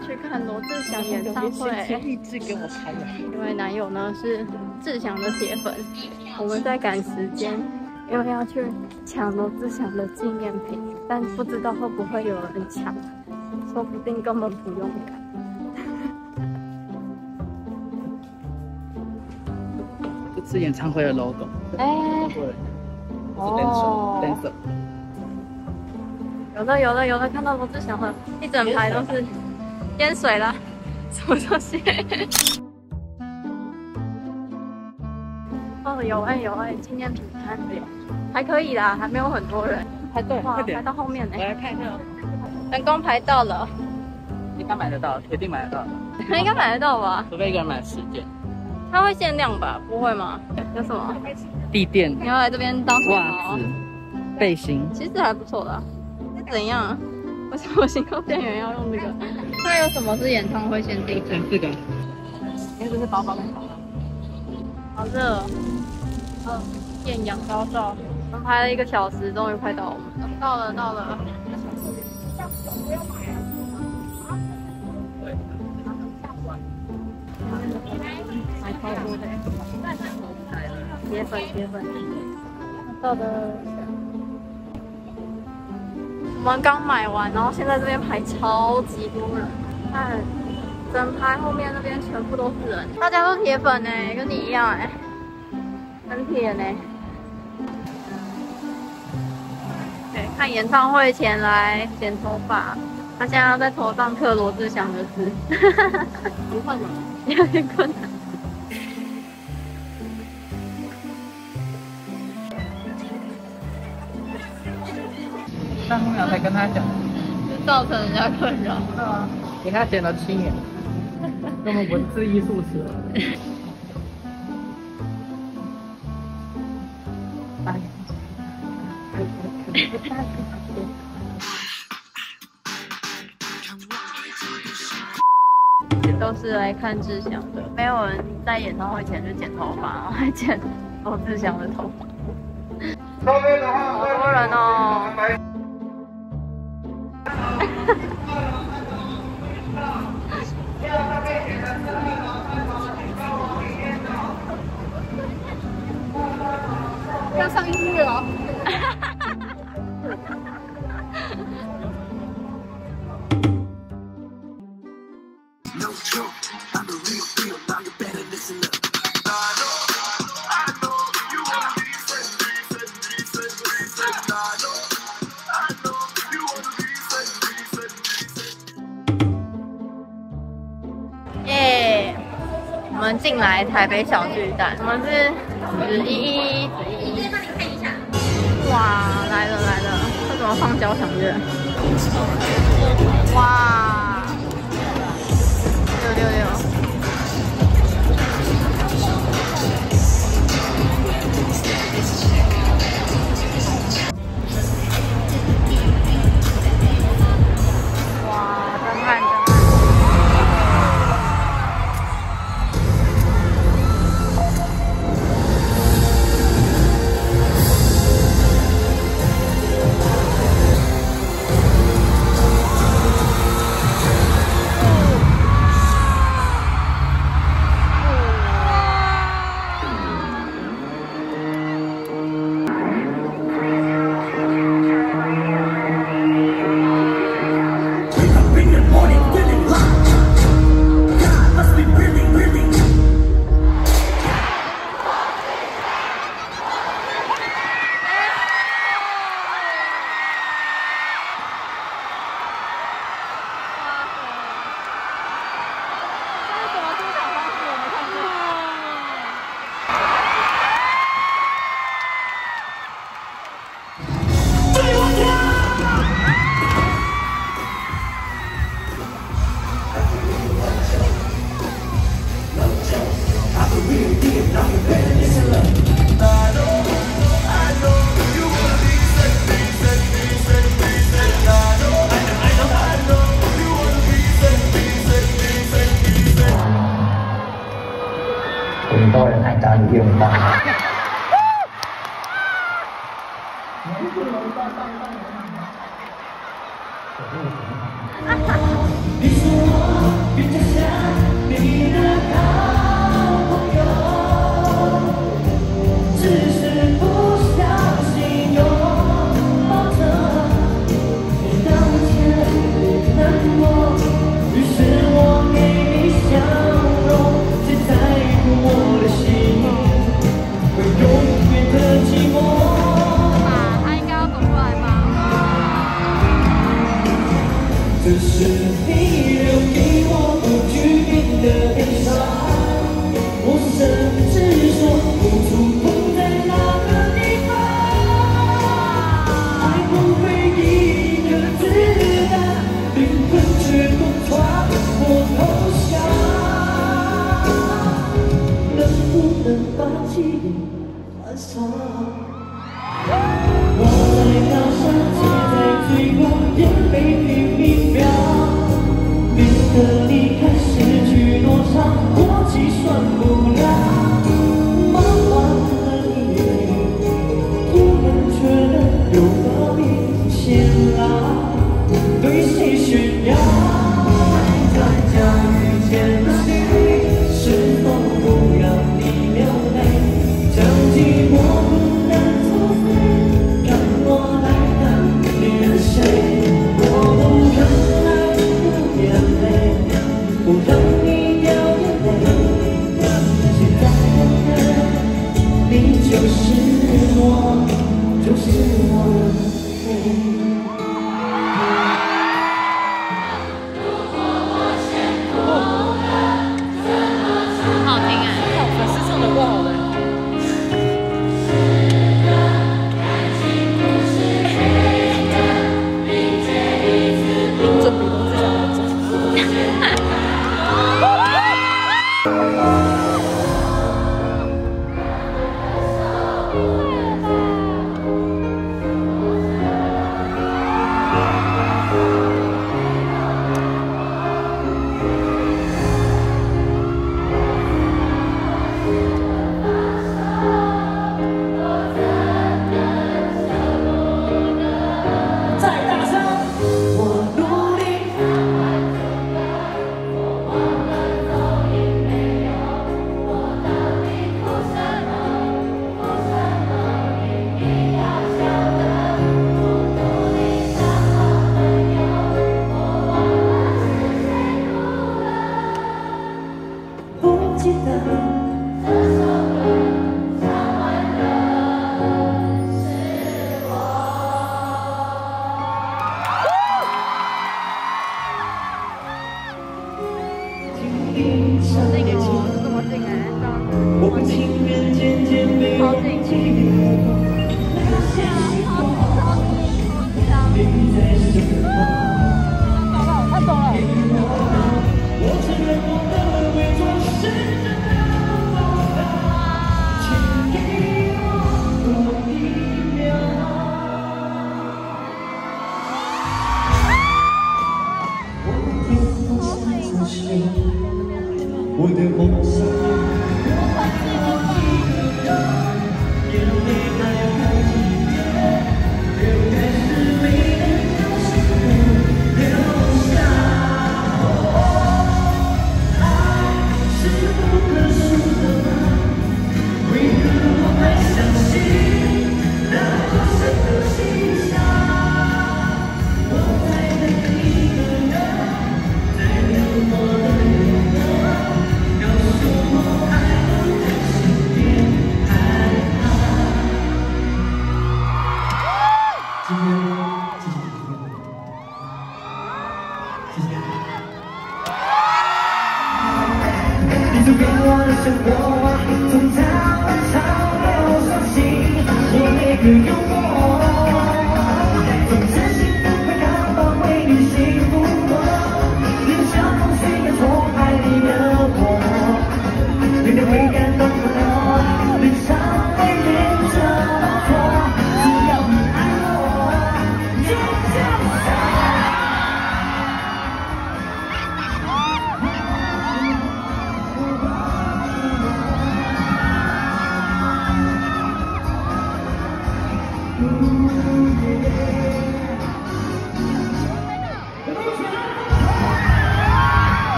去看罗志祥演唱会。 励志给我拍的。 因为男友呢是志祥的铁粉，我们在赶时间，因为要去抢罗志祥的纪念品，但不知道会不会有人抢，说不定根本不用赶。 这是演唱会的 logo。 哎，哦， dancer。 有了，看到罗志祥了，一整排都是淹水了，什么东西？哦，有哎，纪念品摊还可以啦，还没有很多人排队，哇，排到后面呢。 我来看一下， 人工排到了， 应该买得到，铁定买得到。 应该买得到吧？ 除非一个人买10件。 它会限量吧？不会吗？有什么？ 地垫。 你要来这边当什么？ 袜子、背心， 其实还不错的。是怎样？为什么行动电源要用这个？它有什么是演唱会限定？ 前4个。因为这是包包跟手套。 好热哦！艳阳高照，我们排了1个小时，终于快到我们了。到了。买超多的，铁粉，到的。我们刚买完，然后现在这边排超级多人，看整排后面那边全部都是人，大家都铁粉哎，跟你一样哎，很铁呢。对，看演唱会前来剪头发，他现在要在头上刻罗志祥的字，不困难，有点困难。 3分秒才跟他讲， 就造成人家困扰。 对啊，给他剪了7年，那么文字艺术词。都是来看志祥的，没有人在演唱会前就剪头发，然后还剪罗志祥的头发。好多人哦！要上音乐了。耶！我们进来台北小巨蛋，我们是11，哇，来了！为什么放交响乐？哇！666。 很多人还打你电话。 哈哈。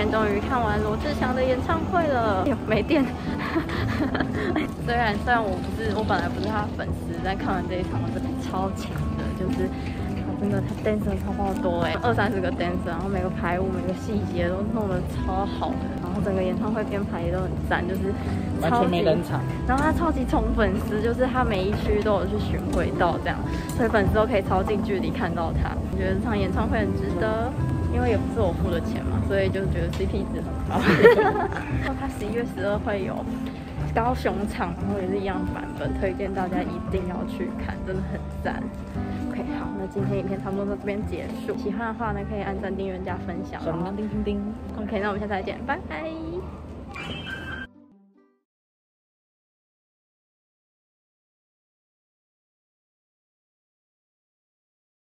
天终于看完罗志祥的演唱会了，没电。虽然我本来不是他的粉丝，但看完这一场我真的超强的，就是他真的他 dancer 超爆多，20-30个 dancer， 然后每个排舞每个细节都弄得超好的，然后整个演唱会编排也都很赞，就是完全没冷场。 然后他超级宠粉丝，就是他每一区都有去巡回到这样，所以粉丝都可以超近距离看到他。我觉得这场演唱会很值得。因为也不是我付的钱嘛，所以就觉得 CP 值很高。他11月12会有高雄场，然后也是一样版本，推荐大家一定要去看，真的很赞。OK， 好，那今天影片差不多到这边结束。喜欢的话呢，可以按赞、订阅、加分享。 叮叮叮。 OK， 那我们下次再见，拜拜。